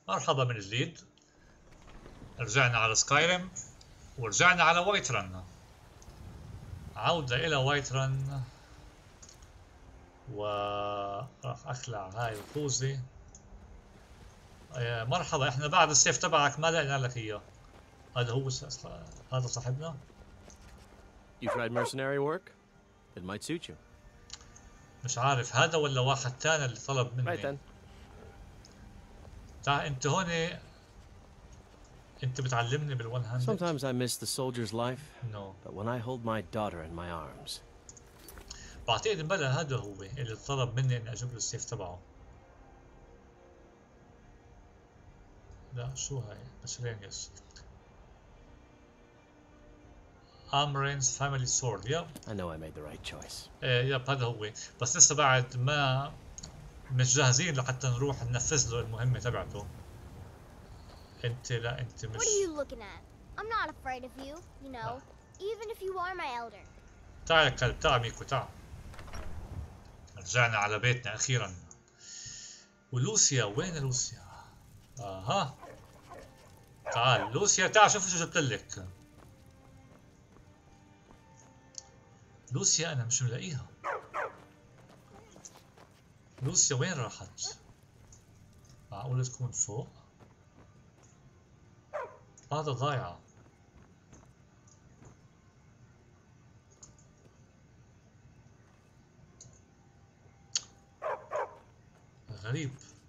مرحبا من جديد. رجعنا على سكايريم ورجعنا على وايترن. عودة إلى وايترن، وراح أخلع هاي الخوذة. مرحبا، إحنا بعد السيف تبعك ما لقينا لك إياه. هذا هو هذا صاحبنا. You tried mercenary work? It might suit you. مش عارف هذا ولا واحد تاني اللي طلب مني. Right then. تعال أنت هون، أنت بتعلمني بالون هاند. Sometimes I miss the soldier's life. No. But when I hold my daughter in my arms. بعتقد بلا هذا هو اللي طلب مني إني أجيب له السيف تبعه. لا شو هاي؟ مسرينجس. Amren's family sword. يب. I know I made the right choice. يب هذا هو، بس لسه بعد ما مش جاهزين لحتى نروح ننفذ له المهمة تبعته. انت لا انت مش. What are you looking at? I'm not afraid of you, you know, even if you are my elder. تعال يا كلب، تعال ميكو تعال. رجعنا على بيتنا أخيرا. ولوسيا وين لوسيا؟ اها تعال لوسيا، تعال شوف شو جبت لك. لوسيا أنا مش ملاقيها. لوسيا وين راحت؟ معقولة تكون فوق؟ هذا ضايعة. غريب،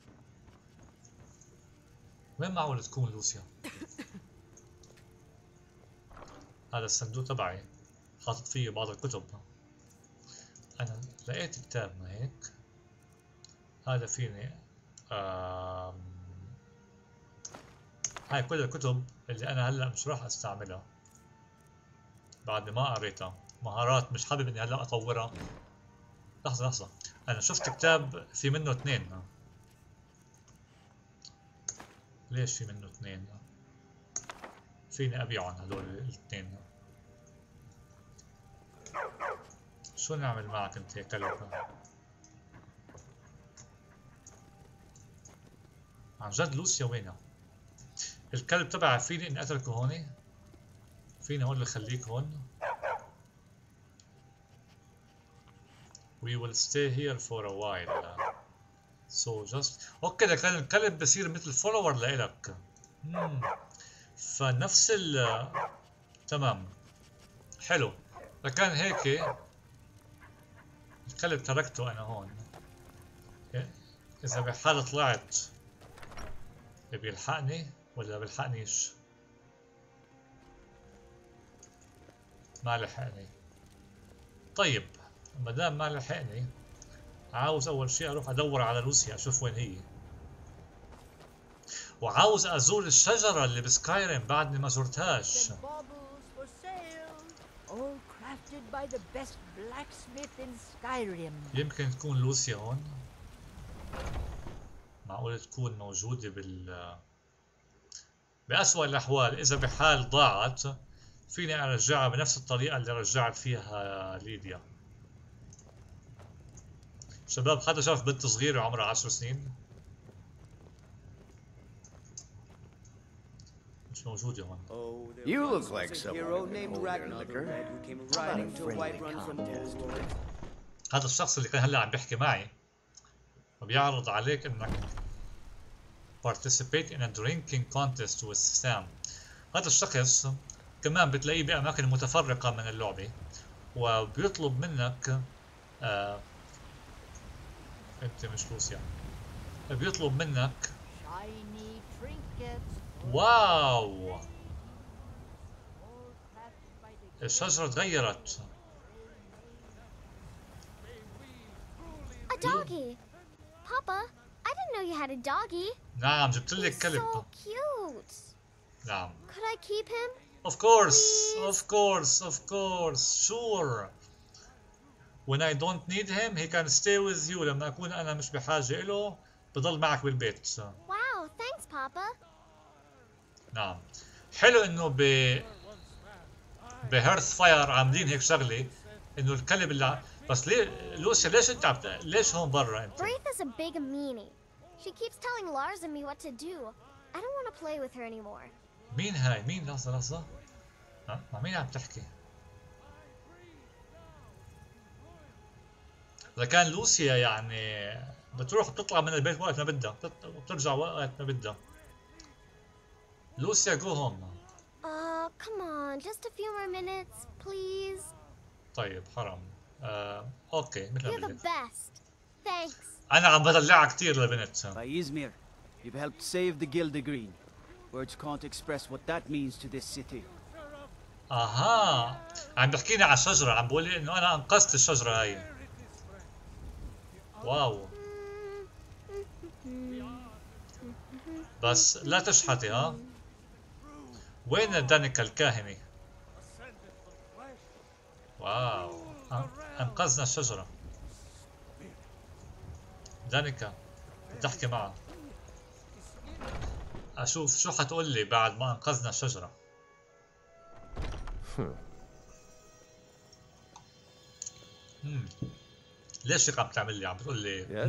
وين معقولة تكون لوسيا؟ هذا الصندوق تبعي حاطط فيه بعض الكتب. أنا لقيت كتاب ما هيك. هذا فيني هاي كل الكتب اللي أنا هلأ مش راح أستعملها بعد ما قريتها. مهارات مش حابب إني هلأ أطورها. لحظة، أنا شفت كتاب في منه 2. ليش في منه 2؟ فيني أبيعهم هدول 2. شو نعمل معك أنت يا كلب؟ عن جد لوسيا وينها؟ الكلب تبعي فيني إني أتركه هون؟ فيني هون اللي خليك هون؟ We will stay here for a while. So just اوكي، ده كان الكلب بصير مثل فولور لإلك. فنفس تمام، حلو. فكان هيك الكلب تركته أنا هون. إذا بحال طلعت بيلحقني ولا بيلحقنيش؟ ما لحقني. طيب مادام ما لحقني، عاوز أول شيء أروح أدور على لوسيا أشوف وين هي، وعاوز أزور الشجرة اللي بسكايريم بعدني ما زرتهاش. يمكن تكون لوسيا هون. معقولة تكون موجودة بأسوأ الأحوال إذا بحال ضاعت فيني أرجعها بنفس الطريقة اللي رجعت فيها ليديا. شباب، حدا شاف بنت صغيرة عمرها 10 سنين؟ مش موجودة هون. You look like someone named Ragnar who came riding to Whiterun from Old. هذا الشخص اللي كان هلا عم بيحكي معي وبيعرض عليك انك participate in a drinking contest with Sam. هذا الشخص كمان بتلاقيه بأماكن متفرقة من اللعبة، وبيطلب منك انت مش لوسيا، بيطلب منك. واو، الشجرة تغيرت. A doggy. Papa, I didn't know you had a doggy. نعم، جبت لك كلب. So cute. نعم. Could I keep him? Of course, Please? of course, sure. When I don't need him, he can stay with you. لما أكون أنا مش بحاجة إله بضل معك بالبيت. Wow, thanks, Papa. نعم، حلو إنه بهيرث فاير عاملين هيك شغلة إنه الكلب اللي بس ليه لوسيا ليش أنت ليش هون برا أنت؟ Braith is a big meanie. She keeps telling Lars and me what to do. I don't want to play with her anymore. مين هاي؟ مين؟ لحظة مع مين عم تحكي؟ إذا كان لوسيا يعني بتروح بتطلع من البيت وقت ما بدها وبترجع وقت ما بدها. لوسيا جو هوم. Come on, just a few more minutes, please. طيب حرام. اوكي مثل You're ما the بدك. best. Thanks. انا عم بدلعها كثير لبنت. By Izmir, you've helped save the Gildegreen. Words can't express what that means to this city. اها عم بحكيني على الشجرة، عم بقول لي انه انا انقذت الشجرة هاي. واو. بس لا تشحتي ها. وين دانيكا الكاهني؟ واو انقذنا الشجرة. دانيكا بدي احكي معها اشوف شو حتقول لي بعد ما انقذنا الشجرة. ليش هيك عم تعمل لي؟ عم بتقول لي Yes?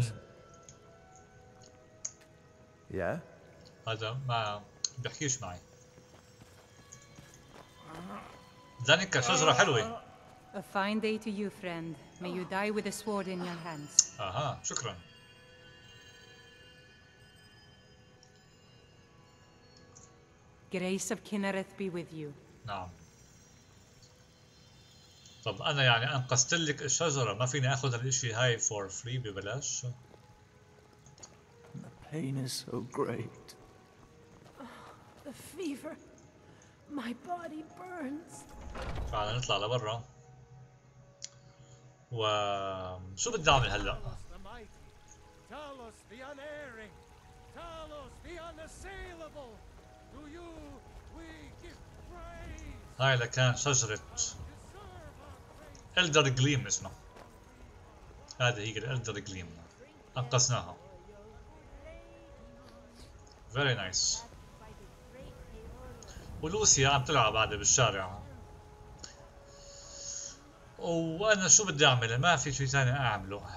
Yeah? هذا ما بيحكيش معي. دانيكا شجرة حلوة. A fine day to you, friend. May you die with a sword in your hands. اها شكرا. Grace of Kinnereth be with you. نعم. طب انا يعني انقذت لك الشجرة، ما فيني اخذ الاشي هاي for free ببلاش؟ The pain is so great. The fever. My body burns. تعال نطلع لبرا. وشو بدي اعمل هلا؟ Talos the unerring, Talos the unassailable. To you we give praise. هاي لكان شجرة إلدر جليم اسمها. هذه هي الإلدر جليم. أنقذناها. Very nice. ولوسيا عم تلعب بعدها بالشارع. وأنا شو بدي أعمل؟ ما في شيء ثاني أعمله.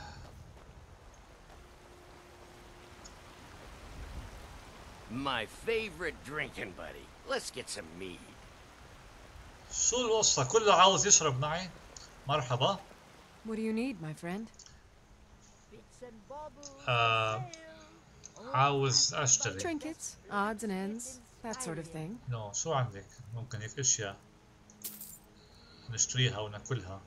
My favorite drinking buddy. Let's get some mead. شو القصة؟ كله عاوز يشرب معي؟ مرحبا. What do you need, my friend? عاوز أشتري. Trinkets, odds and ends, that sort of thing. نو شو عندك؟ ممكن هيك أشياء نشتريها وناكلها.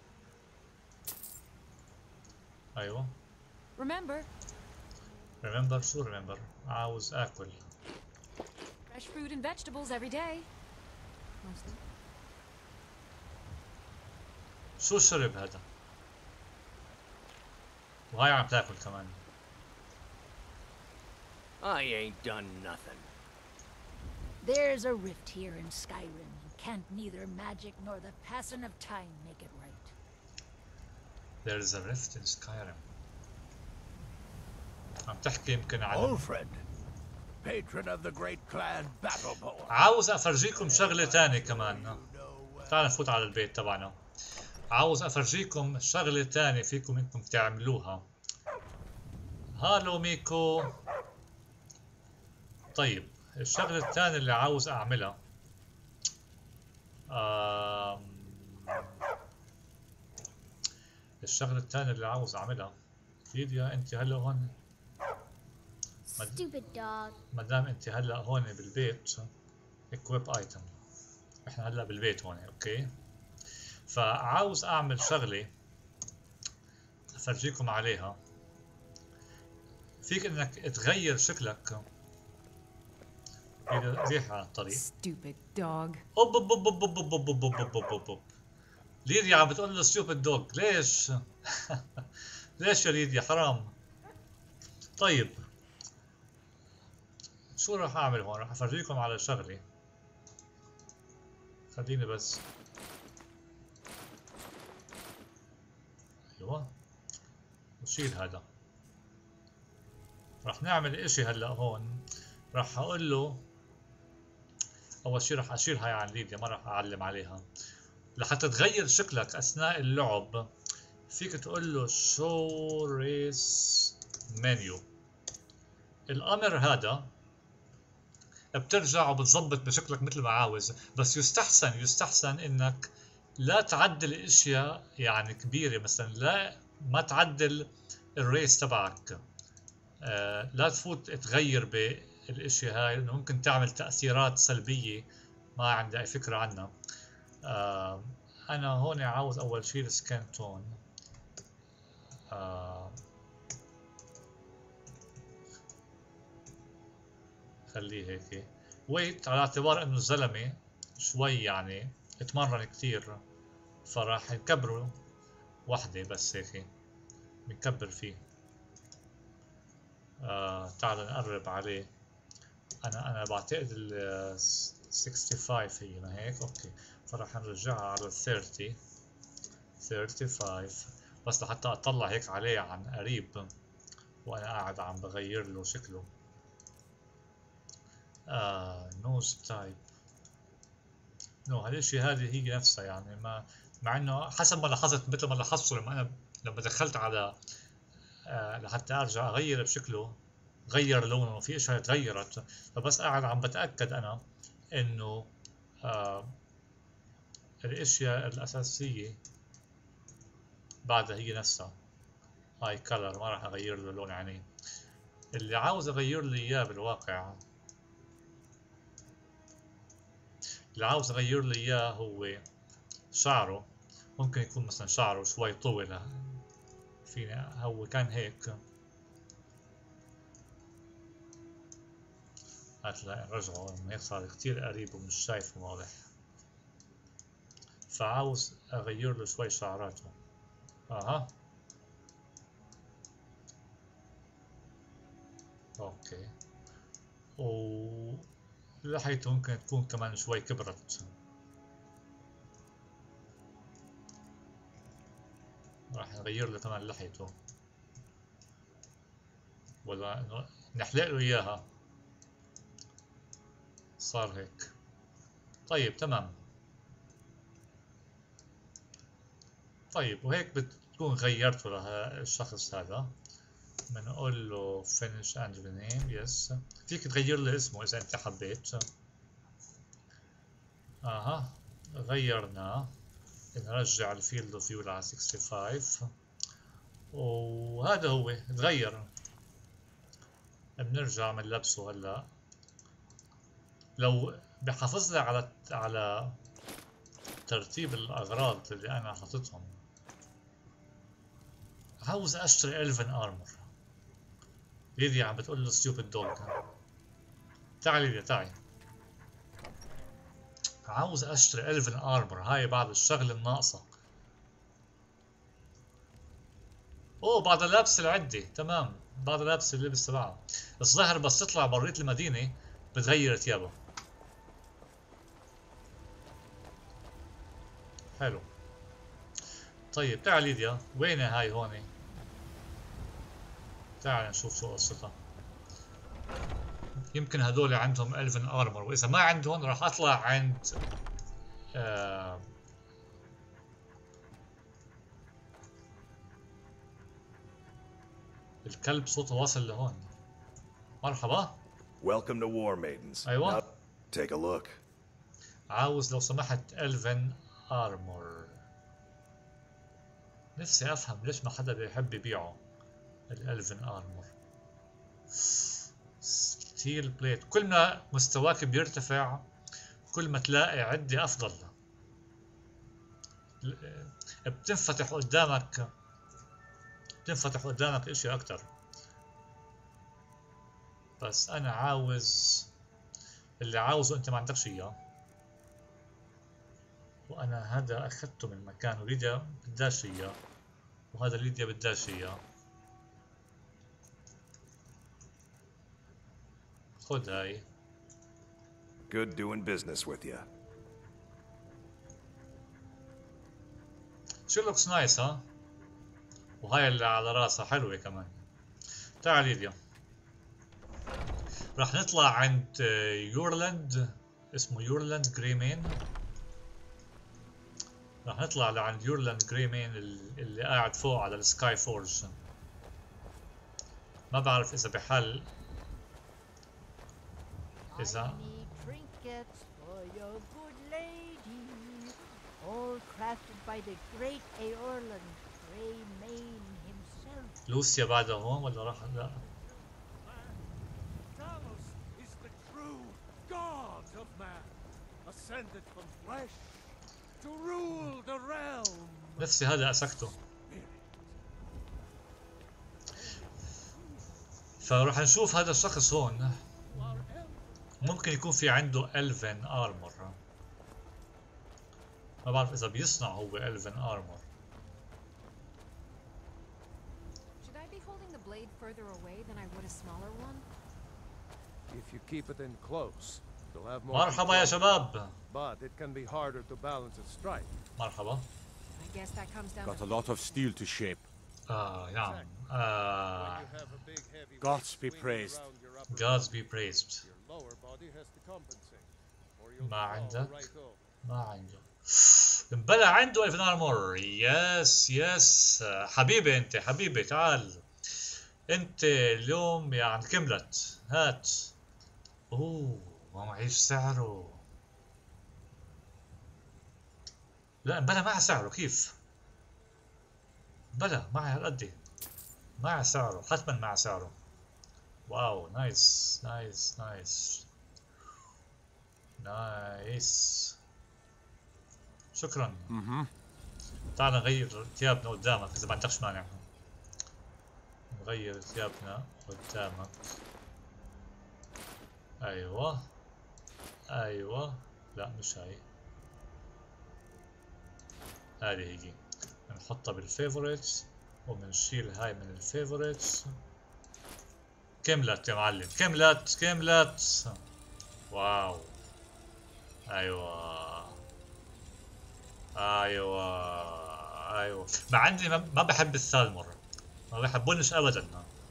أيوة. Remember, Remember شو remember؟ عاوز آكل. fresh fruit and vegetables every day. Mostly. شو الشرب هذا؟ وهاي عم تاكل كمان. I ain't done nothing. There's a rift here in Skyrim. Can't neither magic nor the passing of time make it right. There is a rift in Skyrim. عم تحكي يمكن عن Ulfred, patron of the great clan Battleborn. عاوز افرجيكم شغلة تانية كمان. تعال نفوت على البيت تبعنا. عاوز افرجيكم شغلة تانية فيكم انكم تعملوها. هالو ميكو. طيب الشغلة الثانية اللي عاوز اعملها الشغلة الثانية اللي عاوز اعملها ليديا انت هلا هون. Stupid dog. ما دام انت هلا هون بالبيت equip item. احنا هلا بالبيت هون اوكي. فعاوز اعمل شغلة افرجيكم عليها. فيك انك تغير شكلك. ريحة على الطريق. Stupid dog. اوب اوب اوب اوب اوب اوب اوب اوب اوب اوب اوب. ليديا عم بتقول له ستوبد دوغ. ليش؟ ليش يا ليديا حرام. طيب شو راح اعمل هون؟ راح افرجيكم على شغلة. خليني بس. ايوه وشيل هذا. راح نعمل اشي هلا هون. راح اقول له اول شي راح اشيل هاي عن ليديا، ما راح اعلم عليها. لحتى تغير شكلك اثناء اللعب فيك تقول له show race menu. الامر هذا بترجع وبتظبط بشكلك مثل ما عاوز، بس يستحسن انك لا تعدل اشياء يعني كبيره، مثلا لا ما تعدل الريس تبعك، لا تفوت تغير بالاشياء هاي لانه ممكن تعمل تاثيرات سلبيه ما عندي اي فكره عنها. انا هون عاوز اول شيء السكان تون، خليه هيك ويت، على اعتبار انه الزلمه شوي يعني اتمرن كثير، فراح نكبره وحده بس هيك بنكبر فيه. تعال نقرب عليه. انا بعتقد ال 65 هي، ما هيك؟ اوكي، فراح نرجعها على 35 بس لحتى اطلع هيك عليه عن قريب وانا قاعد عم بغير له شكله. نوز تايب نو، هالشي هذه هي نفسها يعني، ما مع انه حسب ما لاحظت، مثل ما لاحظته لما دخلت على لحتى ارجع اغير بشكله، غير لونه، في اشياء تغيرت، فبس قاعد عم بتاكد انا انه الاشياء الاساسيه بعدها هي نفسها. هاي كلر ما راح اغير له لون عينيه. اللي عاوز اغير له اياه بالواقع، اللي عاوز اغير له اياه هو شعره. ممكن يكون مثلا شعره شوي طول، فينا هو كان هيك، هتلاقي نرجعه هيك صار كتير قريب ومش شايفه واضح، فعاوز اغير له شوي شعراته. اوكي، ولحيته ممكن تكون كمان شوي كبرت، راح نغير له كمان لحيته، ولا نحلق له اياها صار هيك. طيب تمام. طيب وهيك بتكون غيرته للشخص هذا. بنقول له finish and rename. يس، فيك تغير له اسمه اذا انت حبيت. غيرناه. نرجع الفيلد اوف فيو على 65 وهذا هو تغير. بنرجع بنلبسه هلا. لو بحافظ لي على ترتيب الاغراض اللي انا حاططهم. عاوز اشتري إلفن ارمر. ليديا عم بتقول له ستيوبد دوغ. تعالي ليديا تعي. عاوز اشتري إلفن ارمر، هاي بعد الشغله الناقصه. اوه بعد لابس العده، تمام، بعد لابس اللبس تبعها. الظاهر بس تطلع بريت المدينه بتغير ثيابها. حلو. طيب تعال ليديا، وينها هاي هون؟ تعال نشوف شو قصتها. يمكن هدول عندهم إلفن ارمر، واذا ما عندهم راح اطلع عند الكلب صوته واصل لهون. مرحبا. Welcome to War Maidens. ايوه. Now, take a look. عاوز لو سمحت إلفن ارمر. نفسي افهم ليش ما حدا بيحب يبيعه الإلفن ارمر. ستيل بليت، كل ما مستواك بيرتفع كل ما تلاقي عدة افضل، بتنفتح قدامك اشي اكتر. بس انا عاوز اللي عاوزه انت ما عندكش اياه، وانا هذا اخذته من مكان، وليديا بداش اياه، وهذا ليديا بداش اياه. خد هاي. Good doing business with you. شو لوكس نايس ها؟ وهاي اللي على راسها حلوة كمان. تعال ليديا. راح نطلع عند يورلاند، اسمه يورلاند جريمين. راح نطلع لعند يورلاند جريمين اللي قاعد فوق على السكاي فورج. ما بعرف اذا بحال إذا Tiny trinkets for your good lady, all crafted by the great Aorlan Greymane himself. لوسيا بعدها هون ولا راح؟ لا. Talos is the true god of man, ascended from flesh to rule the realm. نفسي هذا أسكته. فراح نشوف هذا الشخص هون ممكن يكون في عنده Elven Armor. ما بعرف إذا بيصنع هو Elven Armor. Should I be holding the blade further away than I would a smaller one? If you keep it in close, you'll have more مرحبا يا control. شباب. But it can be harder to balance a strike. مرحبا. I guess that comes down Got to a lot of steel to shape. نعم. Gods be praised. Gods be praised. Your lower body has to compensate, or you'll ما fall عندك؟ right over. ما عنده. مبلع عنده Elven Armor. يس حبيبي انت حبيبي تعال. انت اليوم يعني كملت. هات. اوه ما معيش سعره. لا بلا مع سعره كيف؟ بلا معي هالقد مع سعره حتما مع سعره. واو نايس نايس نايس نايس. شكرا. تعال نغير ثيابنا قدامك اذا ما عندكش مانع. نغير ثيابنا قدامك. ايوه ايوه لا مش هاي. هذه هي. نحطها بالفيفوريتس وبنشيل هاي من الفيفوريتس. كملت يا معلم كملت كملت. واو ايوه ايوه ايوه. مع اني ما بحب الثالمر ما بحبونش ابدا.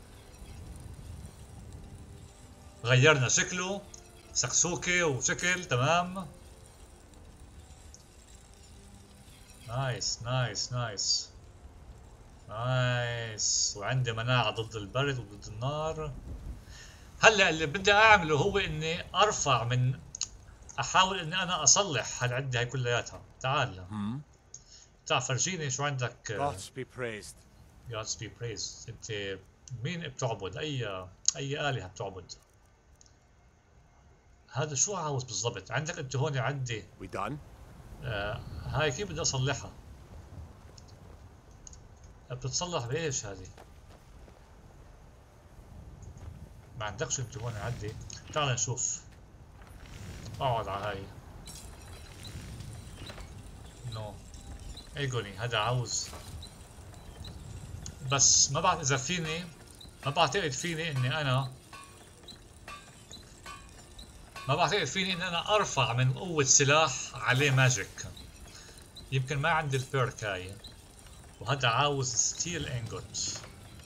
غيرنا شكله سكسوكي وشكل تمام. نايس نايس نايس نايس. وعندي مناعة ضد البرد وضد النار. هلا اللي بدي اعمله هو اني ارفع من احاول اني انا اصلح هالعدة هاي كلياتها. تعال تعال فرجيني شو عندك. Gods be praised. Gods be praised. انت مين بتعبد؟ اي آلهة بتعبد؟ هذا شو عاوز بالضبط؟ عندك انت هون عندي. We done? هاي كيف بدي اصلحها؟ بتتصلح بايش هذه؟ ما عندكش انت هون عندي. تعال نشوف. اقعد على هاي. نو ايجوني هذا عاوز. بس ما بعرف اذا فيني. ما بعتقد فيني اني انا. ما بعتقد فيني اني انا ارفع من قوة سلاح عليه ماجيك. يمكن ما عندي البيرك هاي. وهذا عاوز ستيل انجوت.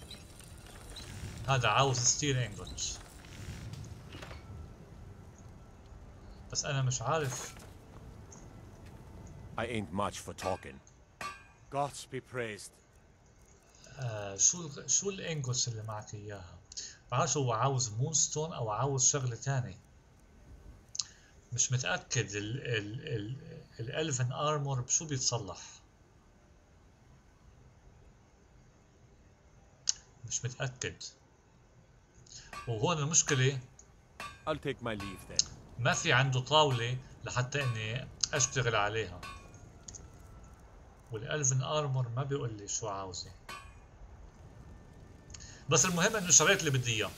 هذا عاوز ستيل انجوت. بس انا مش عارف. I ain't much for talking. Gods be praised. شو الانجوتس اللي معك اياها؟ بعرفش هو عاوز مونستون او عاوز شغلة تاني. مش متأكد الالفن ارمور بشو بيتصلح. مش متأكد. وهون المشكلة I'll take my leave then. ما في عنده طاولة لحتى اني اشتغل عليها. والالفن ارمور ما بيقول لي شو عاوزه. بس المهم انه شريت اللي بدي اياه.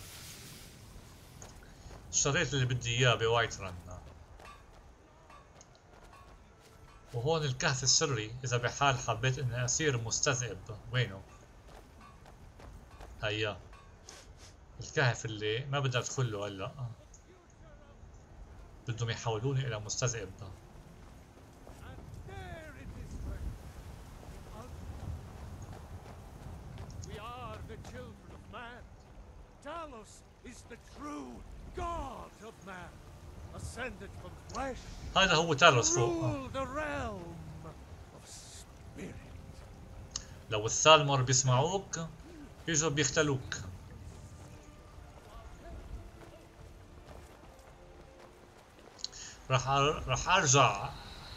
اشتريت اللي بدي اياه بوايت رن. وهون الكهف السري اذا بحال حبيت اني اصير مستذئب. وينه؟ هيا الكهف اللي ما بدي ادخل له هلا. بدهم يحولوني الى مستذئب. We are the children of man. Talos is the true god of man, ascended from flesh. هذا هو تالوس فوق. Rule the realm of spirit. لو الثالمر بيسمعوك بيجوا بيختلوك. راح ارجع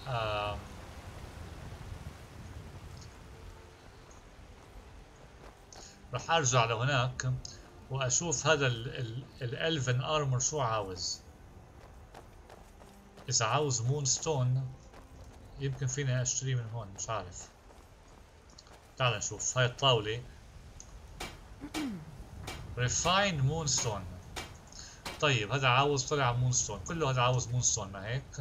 راح ارجع لهناك واشوف هذا الالفن ارمر شو عاوز. اذا عاوز مون ستون يمكن فيني اشتريه من هون، مش عارف. تعال نشوف هاي الطاولة ريفاين مون ستون. طيب هذا عاوز طلع مون ستون، كله هذا عاوز مون ستون، ما هيك؟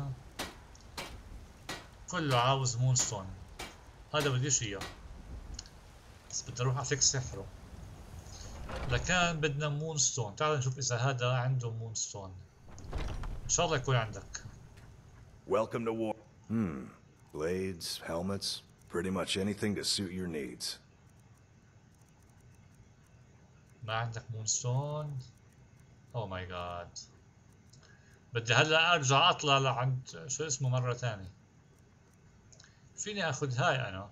كله عاوز مون ستون. هذا بديش اياه، بس بدي اروح افك سحره. لكان بدنا مون ستون. تعال نشوف اذا هذا عنده مون ستون. ان شاء الله يكون عندك. Welcome to war. Blades, helmets, pretty much anything to suit your needs. ما عندك مون ستون؟ اوه ماي جاد. بدي هلا ارجع اطلع لعند شو اسمه مرة ثانية. فيني اخذ هاي انا،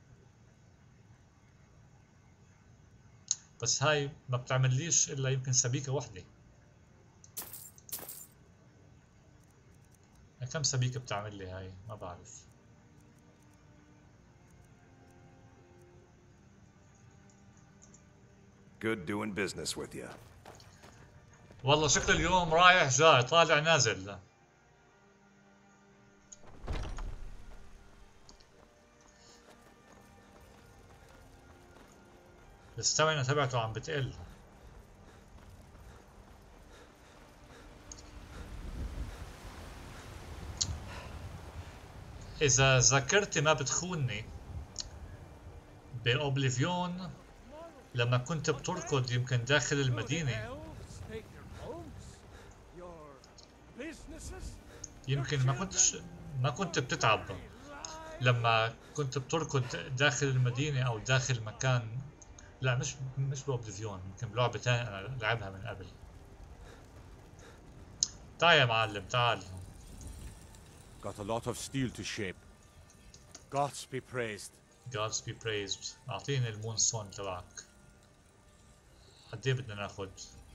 بس هاي ما بتعمليش الا يمكن سبيكة وحدة. كم سبيكة بتعمل لي هاي؟ ما بعرف. Good doing business with you. والله شكل اليوم رايح جاي طالع نازل. الستامينا تبعته عم بتقل. إذا ذاكرتي ما بتخونني بأوبليفيون لما كنت بتركض يمكن داخل المدينة، يمكن ما كنت بتتعب لما كنت بتركض داخل المدينة أو داخل مكان. لا مش بأوبليفيون، يمكن بلعبة تانية أنا لعبها من قبل. تعال يا معلم تعال. Got a lot of steel to shape. Gods be praised. Gods be praised. أعطيني المون ستون تبعك. قد إيه بدنا ناخد؟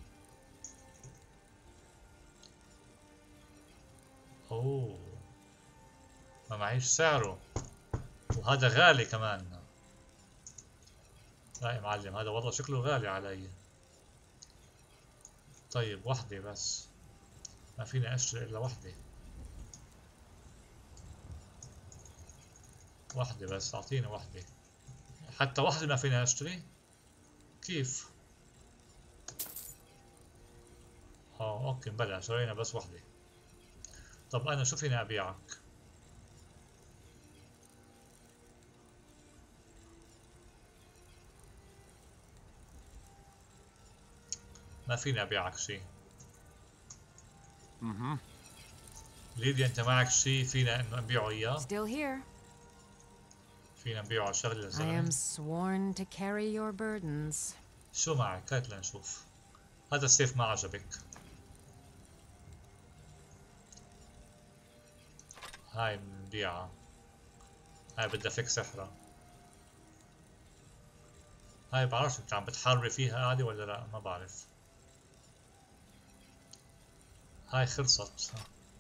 أوه ما معيش سعره، وهذا غالي كمان. لا يا معلم هذا والله شكله غالي علي. طيب وحدة بس، ما فيني أشتري إلا وحدة. واحدة بس، أعطيني واحدة. حتى واحدة ما فيني أشتري؟ كيف؟ أوكي بلا شرينا بس واحدة. طب أنا شو فيني أبيعك؟ ما فيني أبيعك شيء. ليديا أنت معك شيء فينا إنه نبيعه إياه؟ Still here. فينا نبيعه على شغلة I زلمة. am sworn to carry your burdens. شو معك؟ هات لنشوف. هذا السيف ما عجبك. هاي بنبيعها. هاي بدها فك سحرة. هاي بعرفش انت عم بتحرري فيها عادي ولا لا، ما بعرف. هاي خلصت.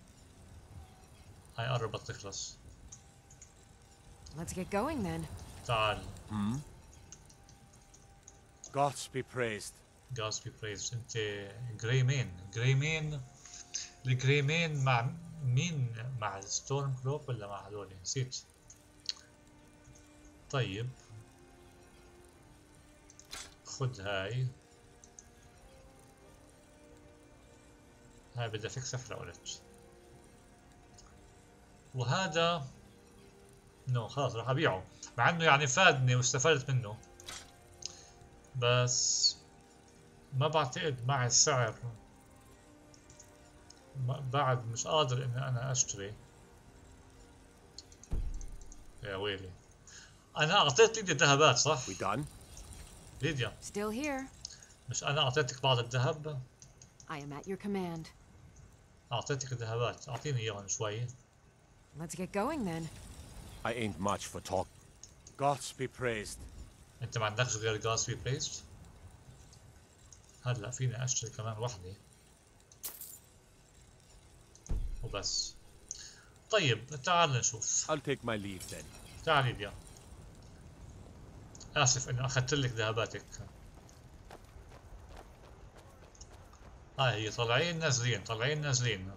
هاي قربت تخلص. Let's get going then. تعال. Gods be praised. Gods be praised. انت جريمين. الجريمين مع مين؟ مع ستورم كلوب ولا مع هذول؟ نسيت. طيب خد هاي بدها فيك سحرة قلت. وهذا نو خلاص راح ابيعه، مع انه يعني فادني واستفدت منه، بس ما بعتقد مع السعر بعد مش قادر اني انا اشتري. يا ويلي انا اعطيت ليديا ذهبات صح؟ We done? ليديا Still here. مش انا اعطيتك بعض الذهب؟ I am at your command. اعطيتك الذهبات، اعطيني اياهم شوي. Let's get going then. I ain't much for talk. Gods be praised. انت ما عندكش غير Gods be praised؟ هلا فيني اشتري كمان وحدة وبس. طيب تعال نشوف. I'll take my leave then. تعال ليديا. آسف إنه أخذت لك ذهباتك. هاي هي طالعين نازلين طالعين نازلين.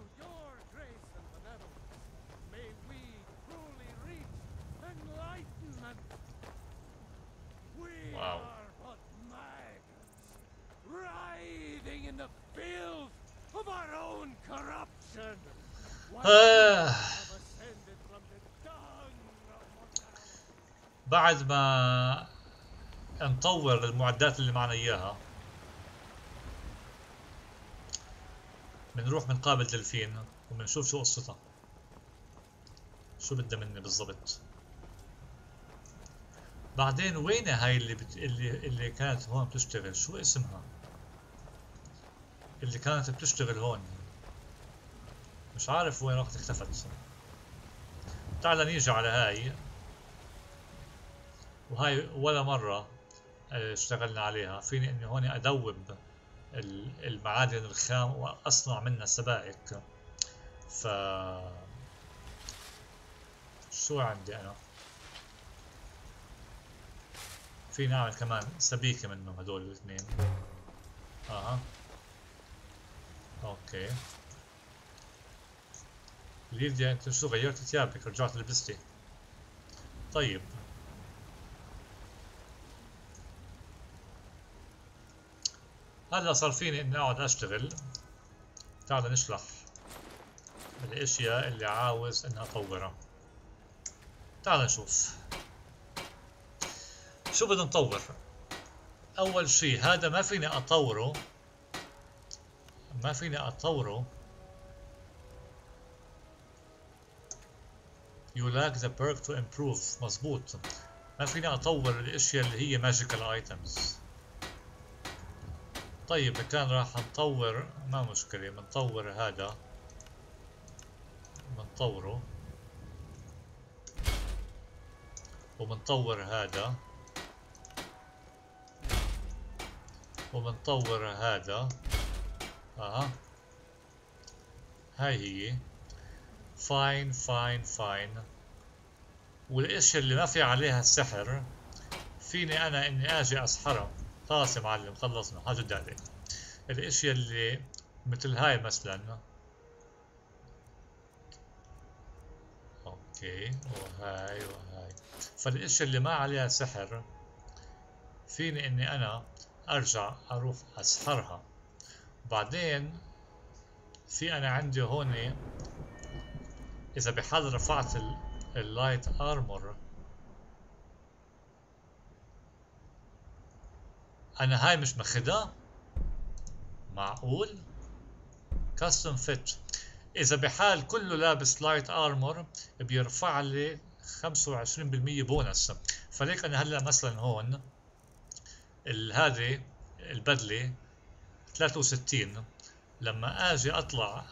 واو. بعد ما نطور المعدات اللي معنا اياها بنروح بنقابل دلفين وبنشوف شو قصتها، شو بدها مني بالضبط. بعدين وين هاي اللي كانت هون بتشتغل؟ شو اسمها اللي كانت بتشتغل هون؟ مش عارف وين راحت اختفت. تعال نيجي على هاي، وهاي ولا مرة اشتغلنا عليها. فيني اني هون ادوب المعادن الخام واصنع منها سبائك. ف شو عندي انا؟ في نعمل كمان سبيكة منهم هدول الاثنين. اوكي. ليديا انت شو غيرت ثيابك؟ رجعت لبستي؟ طيب هلا صار فيني اني اقعد اشتغل. تعال نشرح الاشياء اللي عاوز اني اطورها. تعال نشوف شو بدنا نطور. اول شي هذا ما فيني اطوره، You lack the perk to improve. مظبوط، ما فيني اطور الاشياء اللي هي magical items. طيب كان راح نطور، ما مشكلة، بنطور هذا، بنطوره، وبنطور هذا، وبنطور هذا. هاي هي فاين. والاشياء اللي ما في عليها السحر فيني انا اني اجي اسحرها. خلاص يا معلم خلصنا، هذا الدالي. الاشياء اللي مثل هاي مثلا، اوكي، وهاي. فالاشياء اللي ما عليها سحر فيني اني انا ارجع اروح اسحرها. بعدين في انا عندي هون اذا بحال رفعت اللايت ارمور، انا هاي مش ماخدها. معقول؟ كاستم فيت، اذا بحال كله لابس لايت ارمور بيرفع لي 25% بونس. فليك انا هلا مثلا هون هذه البدله 63، لما اجي اطلع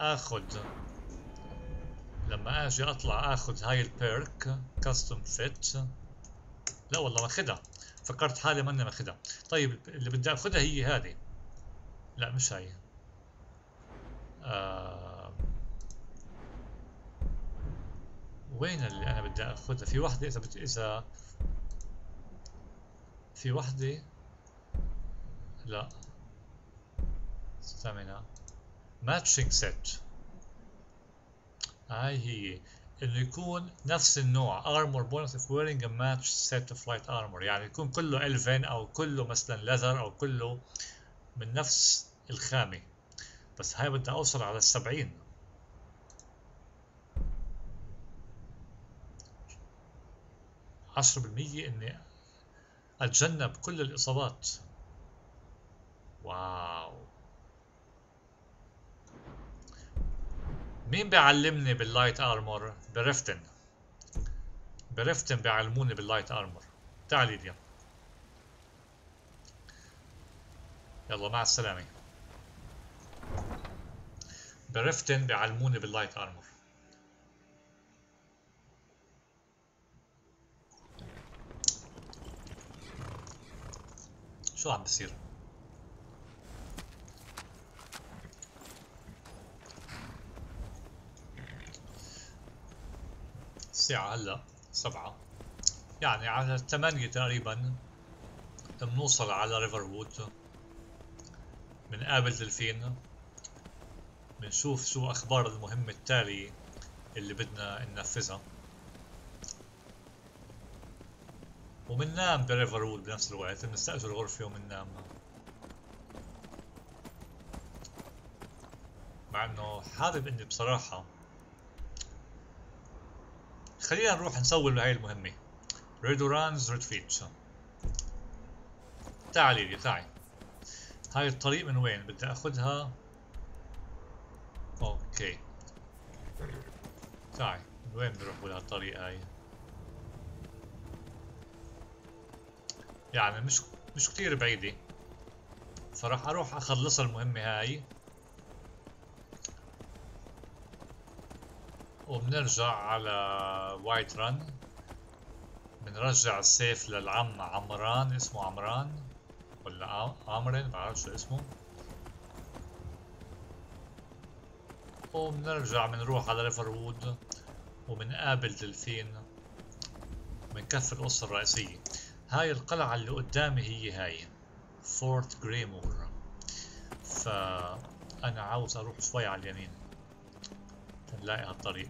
اخذ هاي البيرك كاستم فيت. لا والله ماخدها، فكرت حالي ماني ماخدها. طيب اللي بدي اخذها هي هذه. لا مش هاي. وين اللي انا بدي اخذها؟ في وحده اذا في وحده. لا ستامينا ماتشنج سيت. هاي هي انه يكون نفس النوع armor bonus if wearing a match set of light armor، يعني يكون كله الفين او كله مثلا ليذر او كله من نفس الخامة. بس هاي بدي اوصل على 70. عشرة بالمية اني اتجنب كل الاصابات. واو. مين بيعلمني باللايت ارمور؟ بريفتن بيعلموني باللايت ارمور. تعال ليديا، يلا مع السلامة. بريفتن بيعلموني باللايت ارمور. شو عم بصير؟ الساعة هلا 7، يعني على 8 تقريبا بنوصل على ريفر وود، بنقابل دلفين، بنشوف شو أخبار المهمة التالية اللي بدنا ننفذها، ومننام بريفر وود بنفس الوقت، بنستأجر غرفة ومننام. مع انه حابب اني بصراحة خلينا نروح نسوي هاي المهمة ريدورانز ريتريت. تعالي لي تعي، هاي الطريق من وين بدي اخدها؟ اوكي تعي، من وين بنروح بهالطريق هاي؟ يعني مش كتير بعيدة، فراح اروح اخلص المهمة هاي وبنرجع على وايت ران، بنرجع السيف للعم عمران، اسمه عمران ولا عمران بعرف شو اسمه، وبنرجع بنروح على ريفر وود وبنقابل دلفين، بنكفي القصة الرئيسية. هاي القلعة اللي قدامي هي هاي فورت جريمور، فأنا عاوز أروح شوي على اليمين نلاقي هالطريق.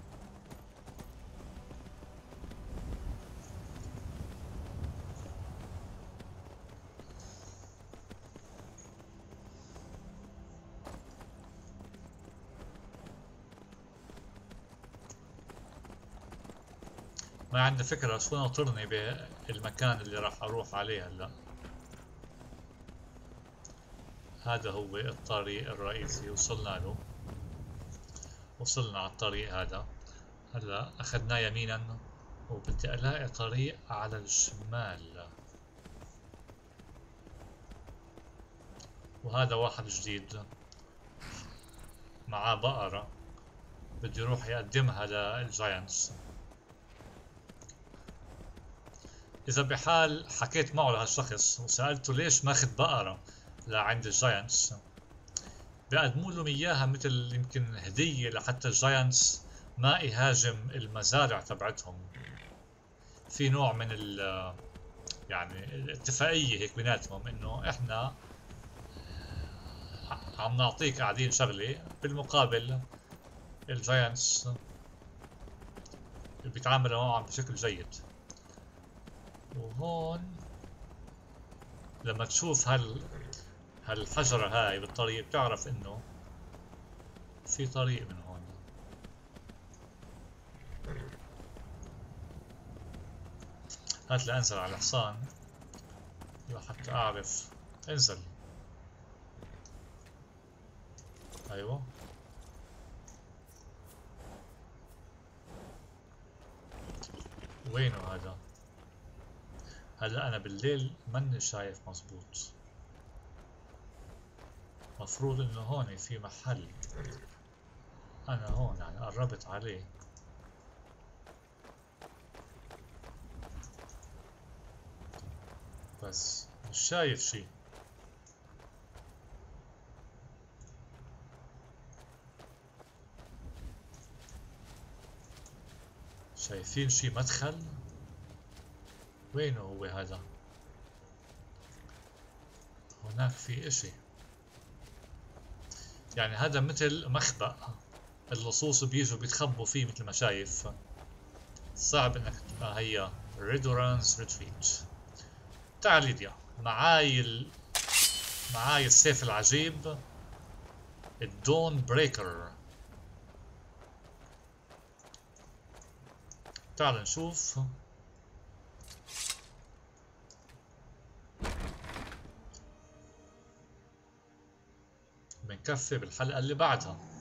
ما عندي فكرة شو ناطرني بالمكان اللي راح اروح عليه هلا. هذا هو الطريق الرئيسي، وصلنا له، وصلنا على الطريق هذا. هلا اخذناه يمينا وبدي الاقي طريق على الشمال، وهذا واحد جديد معاه بقرة بده يروح يقدمها للجاينتس. إذا بحال حكيت معه لهالشخص وسألته ليش ماخذ بقرة لعند الجاينتس، بيقدموا لهم إياها مثل يمكن هدية لحتى الجاينتس ما يهاجم المزارع تبعتهم. في نوع من يعني الاتفاقية هيك بيناتهم، إنه إحنا عم نعطيك قاعدين شغلة بالمقابل الجاينتس بيتعاملوا معهم بشكل جيد. وهون لما تشوف هالحجرة هاي بالطريق بتعرف انه في طريق من هون. هات لأنزل على الحصان لحتى اعرف. انزل. ايوه وينه هذا؟ هلا انا بالليل ماني شايف مزبوط، مفروض انه هون في محل. انا هون يعني قربت عليه، بس مش شايف شي. شايفين شي مدخل؟ وينه هو هذا؟ هناك في اشي، يعني هذا مثل مخبأ اللصوص بيجوا بيتخبوا فيه مثل ما شايف. صعب انك هي ريدورانز ريتريت. تعال ليديا، معاي السيف العجيب الدون بريكر. تعال نشوف. بنكفي بالحلقة اللي بعدها.